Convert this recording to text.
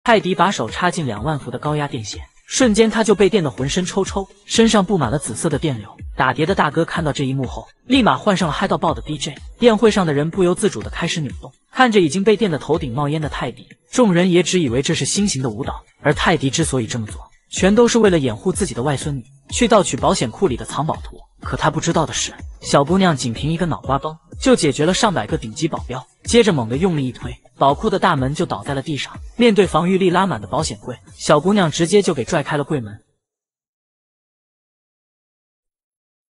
泰迪把手插进2万伏的高压电线，瞬间他就被电得浑身抽抽，身上布满了紫色的电流。打碟的大哥看到这一幕后，立马换上了嗨到爆的 DJ。宴会上的人不由自主地开始扭动，看着已经被电得头顶冒烟的泰迪，众人也只以为这是新型的舞蹈。而泰迪之所以这么做，全都是为了掩护自己的外孙女去盗取保险库里的藏宝图。可他不知道的是，小姑娘仅凭一个脑瓜崩就解决了上百个顶级保镖，接着猛地用力一推，宝库的大门就倒在了地上。面对防御力拉满的保险柜，小姑娘直接就给拽开了柜门。